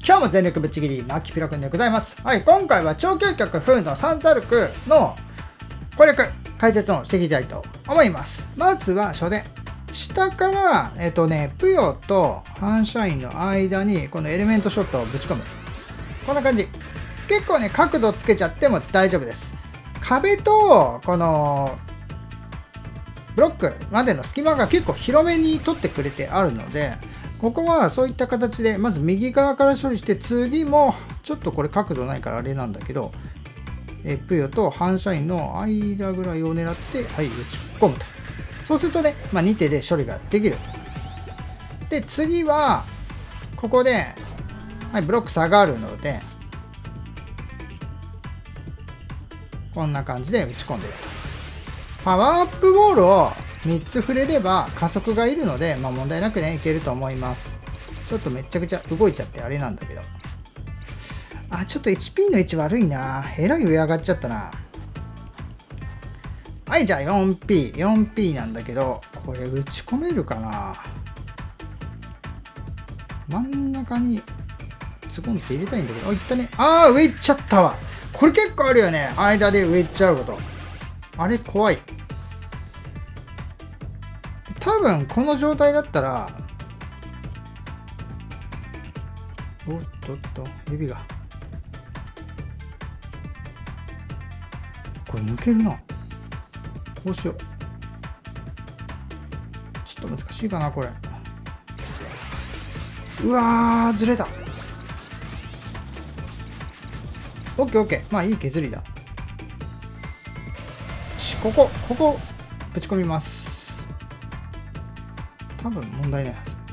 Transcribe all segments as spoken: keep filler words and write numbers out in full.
今日も全力ぶっちぎりマキピロくんでございます。はい、今回は超究極風のサンザルクの攻略解説をしていきたいと思います。まずは初手。下から、えっとね、プヨとハンシャインの間にこのエレメントショットをぶち込む。こんな感じ。結構ね、角度つけちゃっても大丈夫です。壁とこのブロックまでの隙間が結構広めに取ってくれてあるので、ここはそういった形でまず右側から処理して、次もちょっとこれ角度ないからあれなんだけど、えプヨとハンシャインの間ぐらいを狙って、はい、打ち込むと。そうするとね、まあ、に手で処理ができる。で、次はここで、はい、ブロック下がるので、こんな感じで打ち込んでいくと。パワーアップボールをみっつ触れれば加速がいるので、まあ、問題なくね、いけると思います。ちょっとめちゃくちゃ動いちゃってあれなんだけど。あ、ちょっと エイチピー の位置悪いな。えらい上上がっちゃったな。はい、じゃあ よんピー。よんピー なんだけど、これ打ち込めるかな。真ん中にズボンって入れたいんだけど、あ、いったね。ああ、上行っちゃったわ。これ結構あるよね。間で上行っちゃうこと。あれ怖い。多分この状態だったら、おっとっと、指が。これ抜けるな。こうしよう。ちょっと難しいかな、これ。うわー、ずれた。オッケーオッケー。まあいい削りだ。ここ、ここ、ぶち込みます。多分問題ないはず。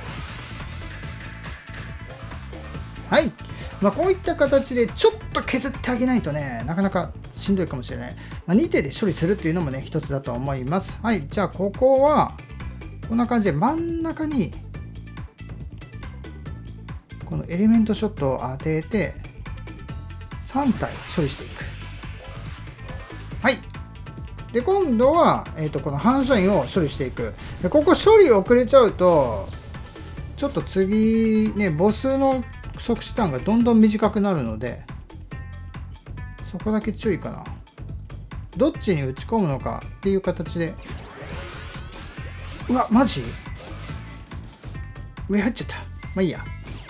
はい。まあ、こういった形でちょっと削ってあげないとね、なかなかしんどいかもしれない。まあ、に手で処理するっていうのもね、一つだと思います。はい。じゃあ、ここは、こんな感じで真ん中に、このエレメントショットを当てて、さん体処理していく。はい。で、今度は、えーと、このハンシャインを処理していく。で、ここ処理遅れちゃうと、ちょっと次、ね、ボスの即死ターンがどんどん短くなるので、そこだけ注意かな。どっちに打ち込むのかっていう形で。うわ、マジ？上入っちゃった。まあいいや。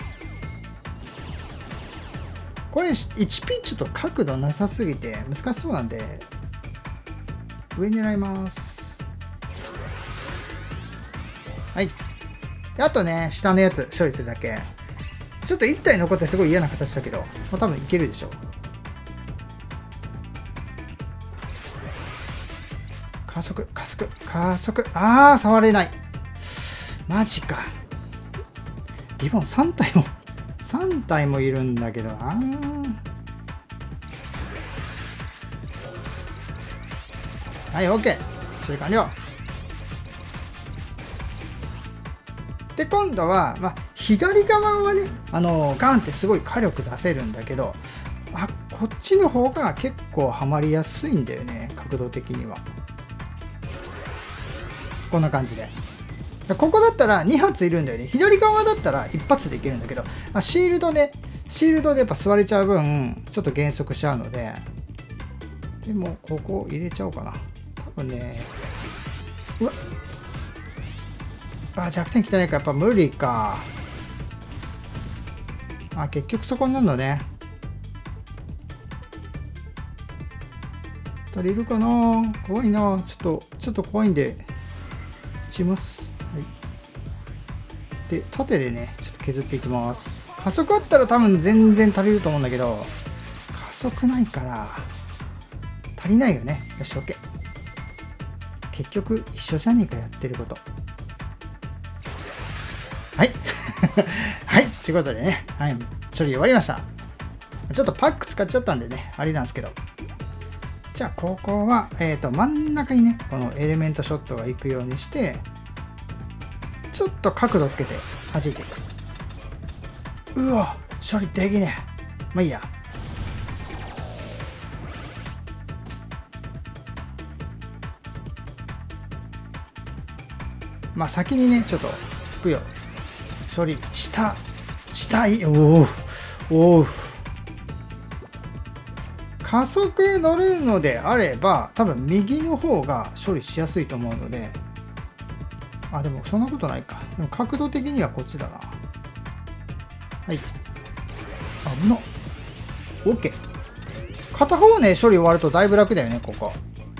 これ、いちピー ちょっと角度なさすぎて難しそうなんで、上狙います。はい。であとね、下のやつ処理するだけ。ちょっといち体残ってすごい嫌な形だけど、まあ、多分いけるでしょう。加速、加速、加速。あー、触れない。マジか。リボンさん体も、さん体もいるんだけどな。はい、OK。処理完了。で、今度は、まあ、左側はね、あの、ガンってすごい火力出せるんだけど、あ、こっちの方が結構ハマりやすいんだよね、角度的には。こんな感じで。ここだったらに発いるんだよね。左側だったらいち発でいけるんだけど、あ、シールドね、シールドでやっぱ座れちゃう分、ちょっと減速しちゃうので、でも、ここ入れちゃおうかな。多分ね、うわっ、あ、弱点汚いからやっぱ無理か。あ、結局そこになるのね。足りるかな。怖いな。ちょっと、ちょっと怖いんで、打ちます。はい。で、縦でね、ちょっと削っていきます。加速あったら多分全然足りると思うんだけど、加速ないから、足りないよね。よし、OK。結局、一緒じゃねえか、やってること。はい。はい。ということでね、はい。処理終わりました。ちょっとパック使っちゃったんでね、あれなんですけど。じゃあ、ここは、えっと、真ん中にね、このエレメントショットが行くようにして、ちょっと角度つけて弾いていく。うわ、処理できねえ。まあいいや。まあ先にね、ちょっと、プヨ処理したしたい。おおお。加速乗るのであれば多分右の方が処理しやすいと思うので、あ、でもそんなことないか。でも角度的にはこっちだな。はい。危なっ。OK。片方ね、処理終わるとだいぶ楽だよね、ここ。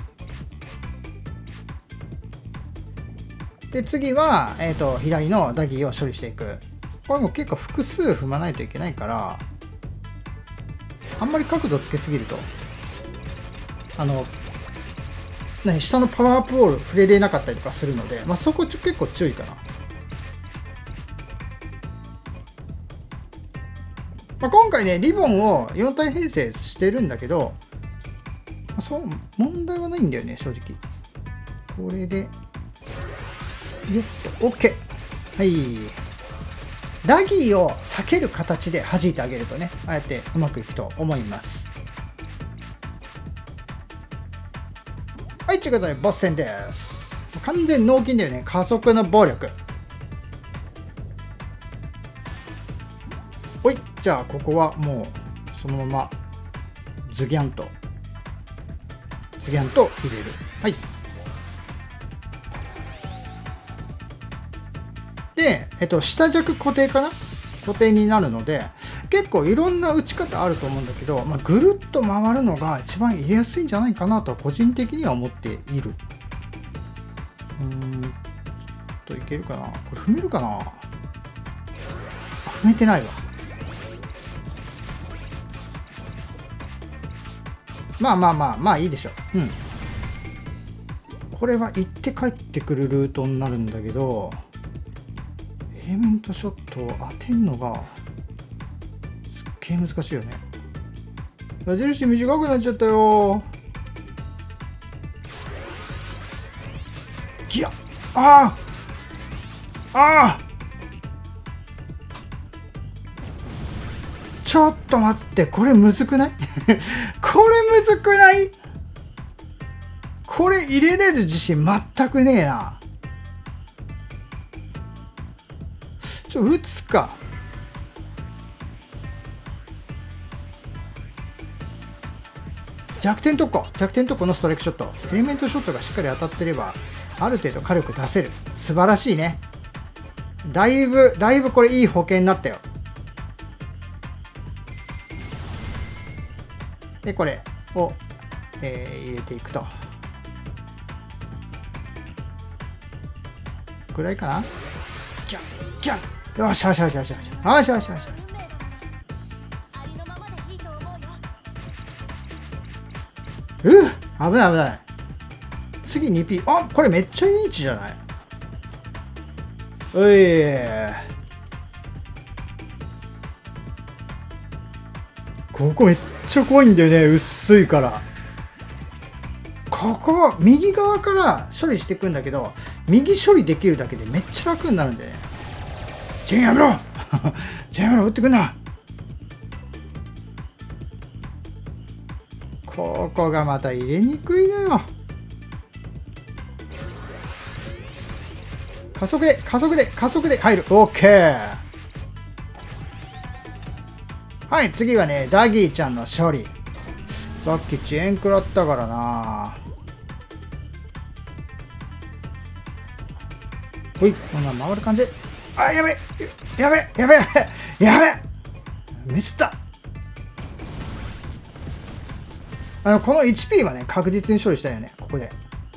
で、次は、えっと、左のダギーを処理していく。これも結構複数踏まないといけないから、あんまり角度つけすぎると、あの、何、下のパワーアップボール触れれなかったりとかするので、まあ、そこちょ結構注意かな。まあ、今回ね、リボンをよん体編成してるんだけど、まあ、そう問題はないんだよね、正直。これで、よっと、OK。はい。ダギーを避ける形で弾いてあげるとね、ああやってうまくいくと思います。はい、ということで、ボス戦です。完全脳筋だよね、加速の暴力。ほい、じゃあ、ここはもう、そのまま、ズギャンと、ズギャンと入れる。はい。で、えっと、下弱固定かな固定になるので、結構いろんな打ち方あると思うんだけど、まあ、ぐるっと回るのが一番入れやすいんじゃないかなと個人的には思っている。うーんといけるかな。これ踏めるかな。あ、踏めてないわ。まあまあまあまあいいでしょう。うん。これは行って帰ってくるルートになるんだけど、エレメントショットを当てんのがすっげえ難しいよね。矢印短くなっちゃったよ。ギヤ、ああああ、ちょっと待って、これむずくないこれむずくない。これ入れれる自信全くねえな。ちょ、打つか。弱点特攻、弱点特攻のストライクショット。エレメントショットがしっかり当たってれば、ある程度火力出せる。素晴らしいね。だいぶ、だいぶこれいい保険になったよ。で、これを、えー、入れていくと。ぐらいかな。ギャン、ギャン。よしよしよしよしよし。よしよしよし。うっ、危ない危ない。次 にピー。あ、これめっちゃいい位置じゃない。うい。ここめっちゃ怖いんだよね。薄いから。ここ、右側から処理していくんだけど、右処理できるだけでめっちゃ楽になるんだよね。チェーンやめろチェーンやめろ、打ってくんな。ここがまた入れにくいのよ。加速で、加速で、加速で入る。OK。はい、次はね、ダギーちゃんの処理。さっき遅延食らったからな。ほい、こんな回る感じ。あ、やべやべやべやべやべミスった。あの、この いちピー はね、確実に処理したいよね、ここで。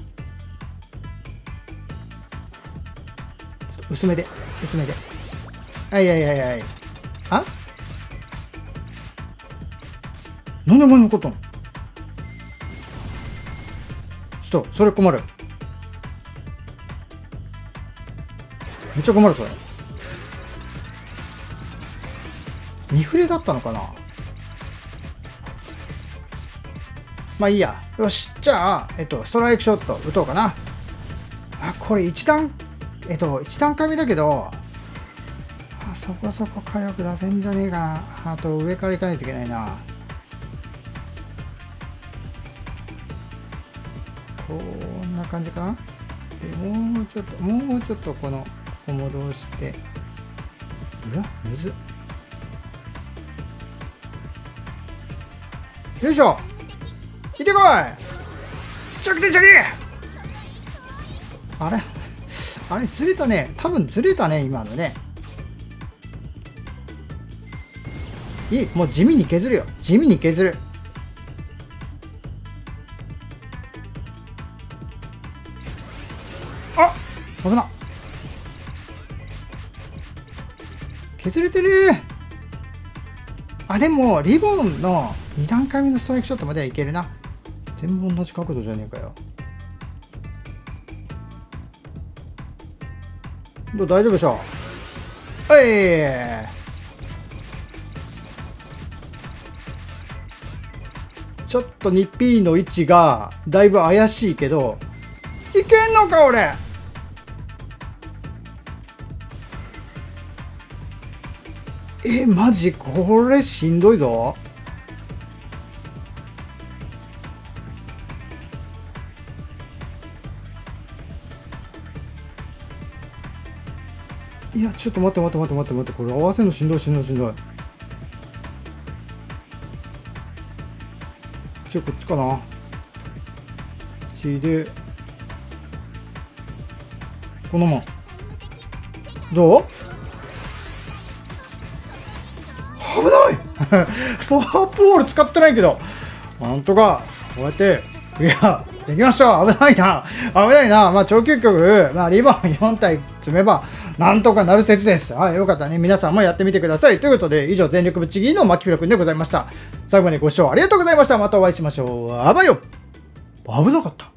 ちょっと薄めで、薄めで。あいやいやいやいや。あ、なんでお前残ったの。ちょっと、それ困る。めっちゃ困る、それ。にフレだったのかな。まあいいや。よし。じゃあ、えっと、ストライクショット打とうかな。あ、これ一段、えっと、一段階目だけど、あ、そこそこ火力出せんじゃねえかな。あと上から行かないといけないな。こんな感じかな。で、もうちょっと、もうちょっとこの、ここ戻して。うわ、むずっ。 よいしょ。行ってこい。着地着地。あれあれずれたね。多分ずれたね、今のね。いい、もう地味に削るよ。地味に削る。あ、危な。削れてる。あ、でもリボンのに段階目のストライクショットまではいけるな。全部同じ角度じゃねえかよ。どう、大丈夫でしょう。はい。ちょっと にピー の位置がだいぶ怪しいけど、いけんのか俺。え、マジこれしんどいぞ。いや、ちょっと待って待って待って待って待って、これ合わせるのしんどいしんどいしんどい。ちょ、こっちかな。こっちで、このまま。どう？危ないパワーポール使ってないけど、なんとか、こうやって、クリアできました。危ないな。危ないな。まあ、超究極、まあ、リボンよん体積めば、なんとかなる説です。はい、よかったね。皆さんもやってみてください。ということで、以上、全力ぶっちぎりのマキピロくんでございました。最後までご視聴ありがとうございました。またお会いしましょう。あばよ。危なかった。